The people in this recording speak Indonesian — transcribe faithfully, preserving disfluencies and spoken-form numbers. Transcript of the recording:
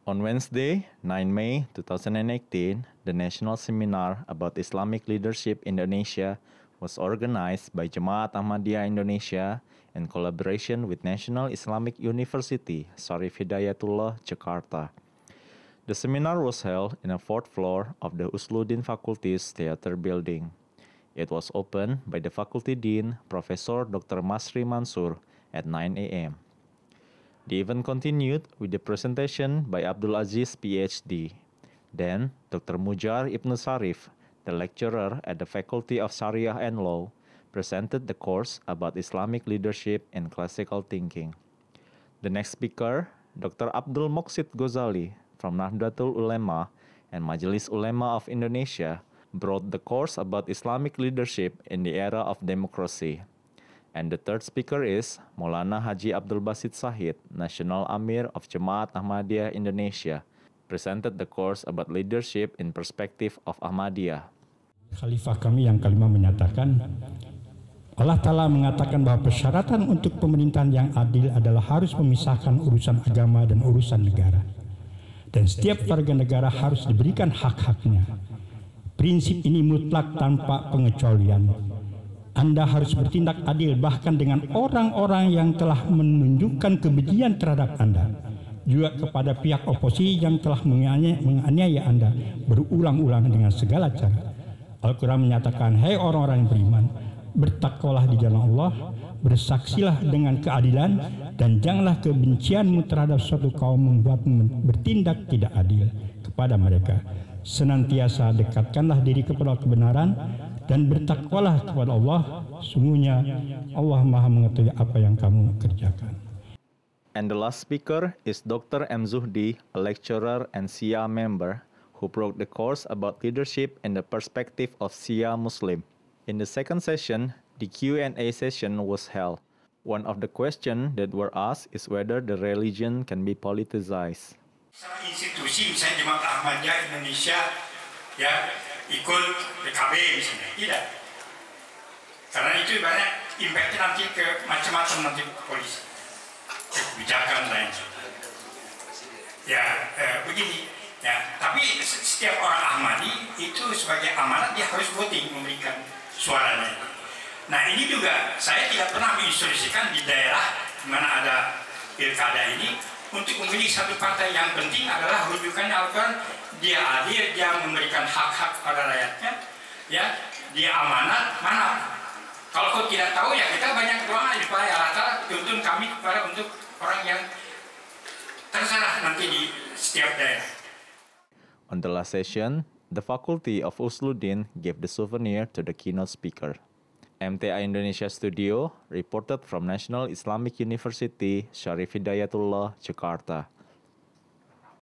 On Wednesday, ninth May two thousand eighteen, the National Seminar about Islamic Leadership in Indonesia was organized by Jemaat Ahmadiyah Indonesia in collaboration with National Islamic University, Syarif Hidayatullah, Jakarta. The seminar was held in the fourth floor of the Usluddin Faculty's Theater Building. It was opened by the Faculty Dean, Professor Doctor Masri Mansur, at nine a m The event continued with the presentation by Abdul Aziz, P H D. Then, Doctor Mujar Ibn Sarif, the lecturer at the Faculty of Sharia and Law, presented the course about Islamic leadership and classical thinking. The next speaker, Doctor Abdul Moqsid Ghazali from Nahdlatul Ulema and Majelis Ulema of Indonesia, brought the course about Islamic leadership in the era of democracy. And the third speaker is Maulana Haji Abdul Basit Sahid, National Amir of Jemaat Ahmadiyah Indonesia, presented the course about leadership in perspective of Ahmadiyah. Khalifah kami yang kelima menyatakan, Allah Ta'ala mengatakan bahwa persyaratan untuk pemerintahan yang adil adalah harus memisahkan urusan agama dan urusan negara. Dan setiap warga negara harus diberikan hak-haknya. Prinsip ini mutlak tanpa pengecualian. Anda harus bertindak adil bahkan dengan orang-orang yang telah menunjukkan kebencian terhadap Anda. Juga kepada pihak oposisi yang telah menganiaya Anda berulang-ulang dengan segala cara. Al-Quran menyatakan, hai orang-orang yang beriman, bertakwalah di jalan Allah, bersaksilah dengan keadilan, dan janganlah kebencianmu terhadap suatu kaum membuatmu bertindak tidak adil kepada mereka. Senantiasa dekatkanlah diri kepada kebenaran, dan bertakwalah kepada Allah, sungguhnya Allah Maha mengetahui apa yang kamu kerjakan. And the last speaker is Doctor M. Zuhdi, a lecturer and Shia member, who broke the course about leadership and the perspective of Shia Muslim. In the second session, the Q and A session was held. One of the questions that were asked is whether the religion can be politicized. Institusi misalnya Jemaat Ahmadiyah Indonesia ya ikut P K B misalnya, tidak, karena itu banyak impactnya nanti ke macam-macam, nanti ke polisi, kebijakan lain. Ya eh, begini ya, tapi setiap orang Ahmadi itu sebagai amanat dia harus voting, memberikan suaranya. Nah ini juga saya tidak pernah menginstruksikan di daerah mana ada pilkada ini untuk memilih satu partai. Yang penting adalah rujukannya Al-Quran, dia adil, dia memberikan hak-hak kepada rakyatnya, ya, dia amanat, mana. Kalau kau tidak tahu ya kita banyak doa supaya Allah Ta'ala tuntun kami kepada untuk orang yang terserah nanti di setiap daerah. On the last session, the Faculty of Usluddin gave the souvenir to the keynote speaker. M T A Indonesia Studio reported from National Islamic University, Syarif Hidayatullah, Jakarta.